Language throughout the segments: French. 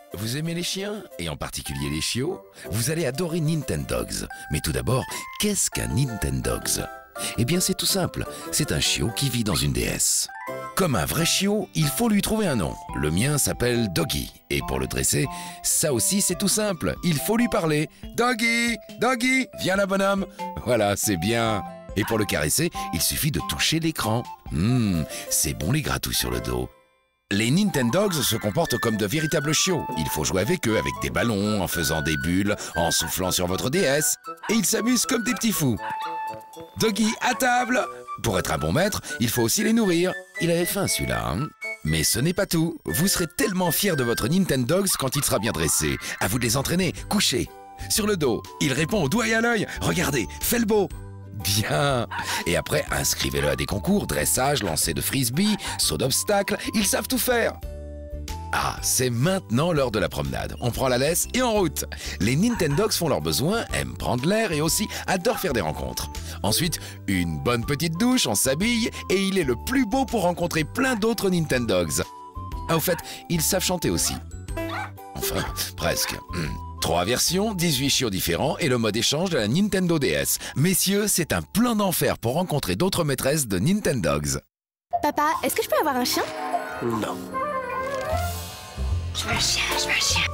Vous aimez les chiens, et en particulier les chiots? Vous allez adorer Nintendogs. Mais tout d'abord, qu'est-ce qu'un Nintendogs? Eh bien c'est tout simple, c'est un chiot qui vit dans une DS. Comme un vrai chiot, il faut lui trouver un nom. Le mien s'appelle Doggy, et pour le dresser, ça aussi c'est tout simple, il faut lui parler. Doggy, Doggy, viens là bonhomme. Voilà, c'est bien. Et pour le caresser, il suffit de toucher l'écran. C'est bon les gratouilles sur le dos. Les Nintendogs se comportent comme de véritables chiots. Il faut jouer avec eux avec des ballons, en faisant des bulles, en soufflant sur votre DS. Et ils s'amusent comme des petits fous. Doggy, à table! Pour être un bon maître, il faut aussi les nourrir. Il avait faim celui-là, hein? Mais ce n'est pas tout. Vous serez tellement fiers de votre Nintendogs quand il sera bien dressé. À vous de les entraîner. Couchez. Sur le dos. Il répond au doigt et à l'œil. Regardez, fais le beau. Bien. Et après, inscrivez-le à des concours, dressage, lancer de frisbee, saut d'obstacles, ils savent tout faire. Ah, c'est maintenant l'heure de la promenade. On prend la laisse et en route. Les Nintendogs font leurs besoins, aiment prendre l'air et aussi adorent faire des rencontres. Ensuite, une bonne petite douche, on s'habille et il est le plus beau pour rencontrer plein d'autres Nintendogs. Ah, au fait, ils savent chanter aussi. Enfin, presque. 3 versions, 18 chiots différents et le mode échange de la Nintendo DS. Messieurs, c'est un plein d'enfer pour rencontrer d'autres maîtresses de Nintendogs. Papa, est-ce que je peux avoir un chien? Non. Je veux un chien, je veux un chien.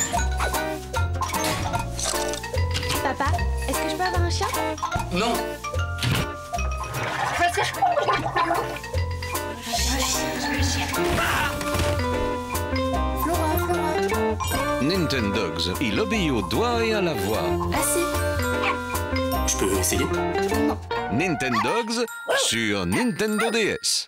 Papa, est-ce que je peux avoir un chien? Non. Je veux un chien, je veux un chien. Nintendogs, il obéit au doigt et à la voix. Assez. Je peux essayer? Non. Nintendogs sur Nintendo DS.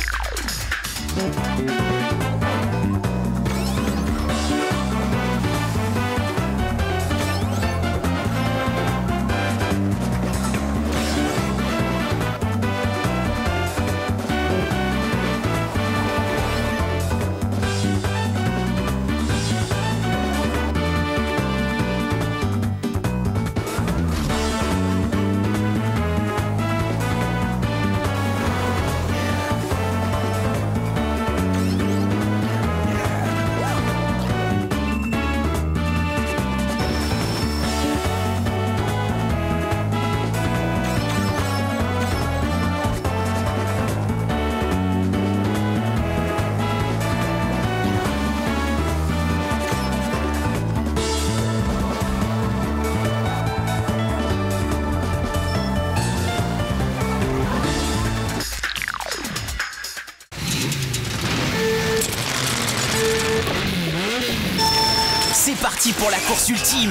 C'est parti pour la course ultime.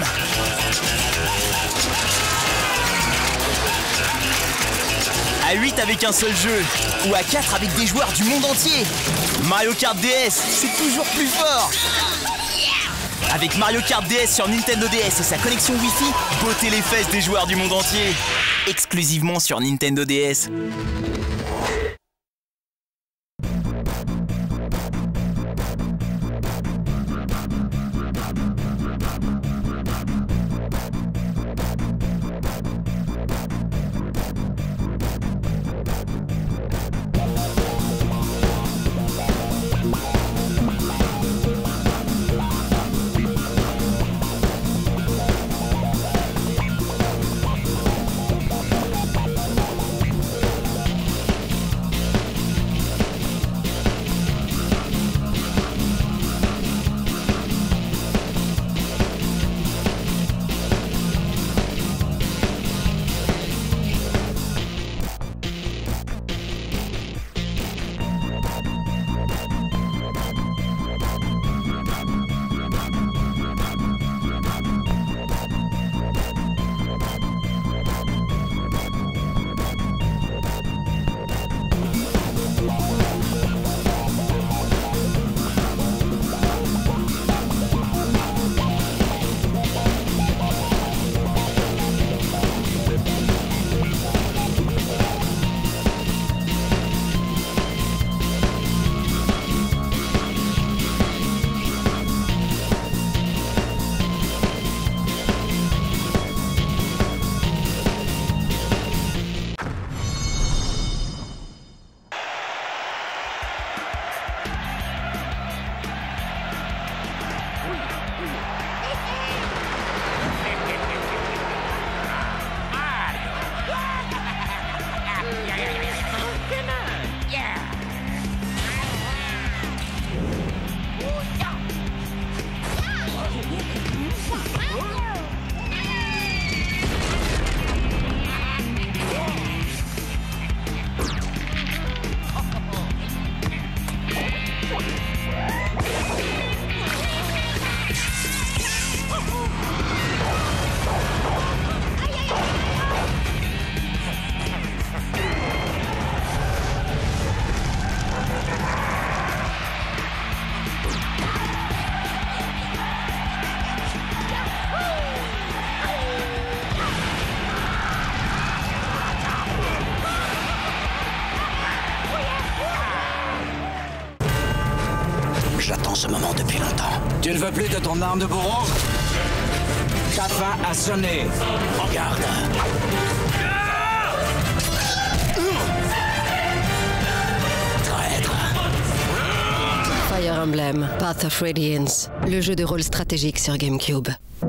À 8 avec un seul jeu, ou à 4 avec des joueurs du monde entier. Mario Kart DS, c'est toujours plus fort. Avec Mario Kart DS sur Nintendo DS et sa connexion Wi-Fi, bottez les fesses des joueurs du monde entier. Exclusivement sur Nintendo DS. ce moment depuis longtemps. Tu ne veux plus de ton arme de bourreau? Ta fin a sonné. Regarde. Traître. Fire Emblem, Path of Radiance, le jeu de rôle stratégique sur GameCube.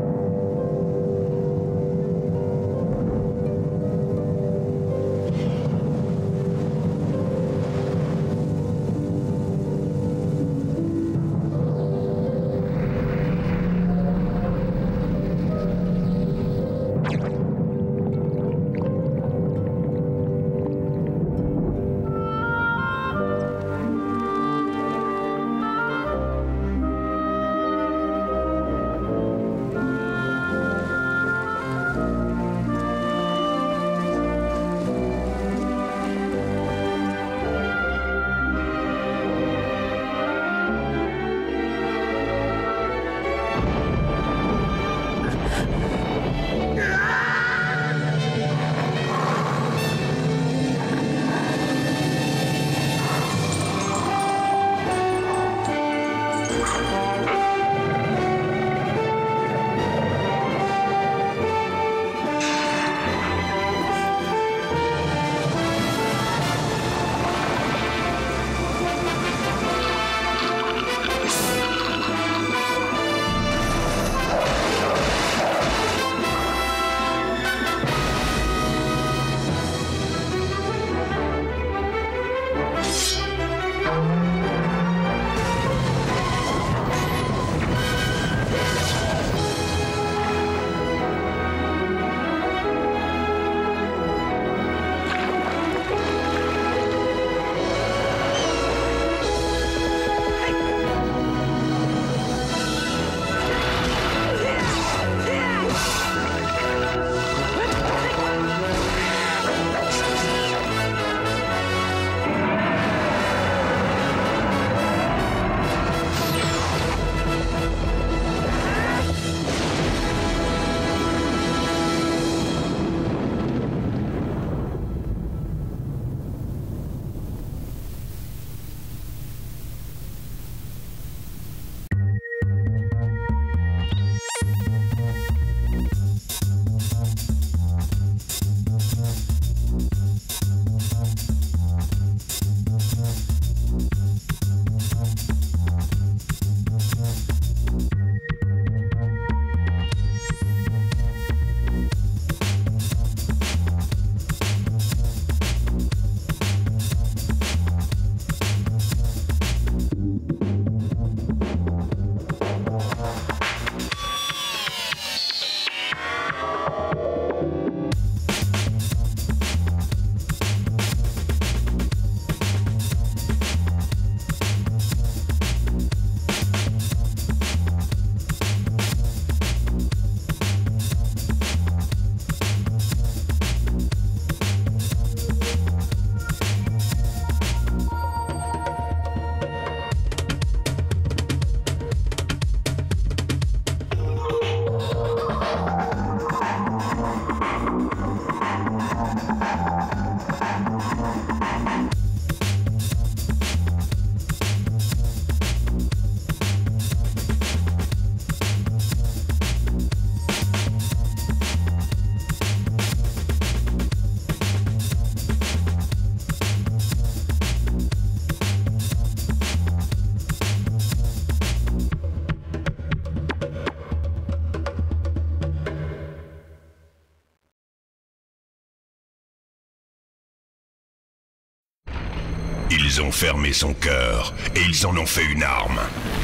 Ils ont fermé son cœur et ils en ont fait une arme.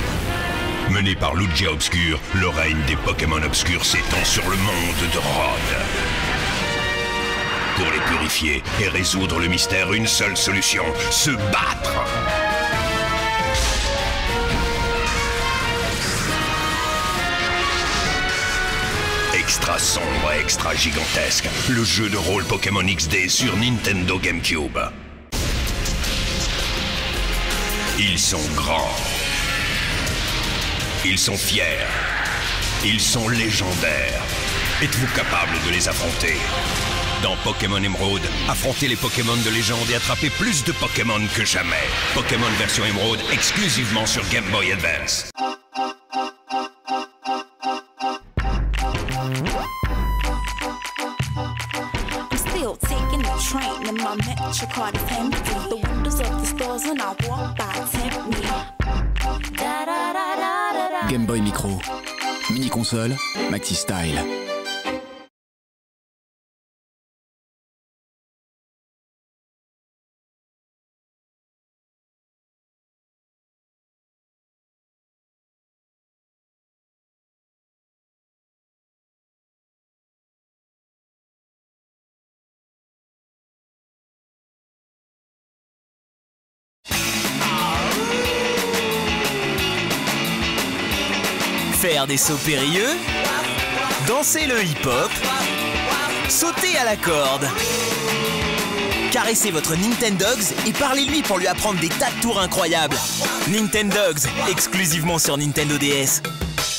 Mené par Lugia Obscur, le règne des Pokémon obscurs s'étend sur le monde de Rod. Pour les purifier et résoudre le mystère, une seule solution, se battre. Extra sombre et extra gigantesque, le jeu de rôle Pokémon XD sur Nintendo GameCube. Ils sont grands. Ils sont fiers. Ils sont légendaires. Êtes-vous capable de les affronter? Dans Pokémon Émeraude, affrontez les Pokémon de légende et attrapez plus de Pokémon que jamais. Pokémon version Émeraude exclusivement sur Game Boy Advance. I'm still taking the train and my metro card is empty. The windows of the stores when I walk by tempt me. Game Boy Micro. Mini console, Maxi Style. Faire des sauts périlleux, danser le hip-hop, sauter à la corde. Caressez votre Nintendogs et parlez-lui pour lui apprendre des tas de tours incroyables. Nintendogs, exclusivement sur Nintendo DS.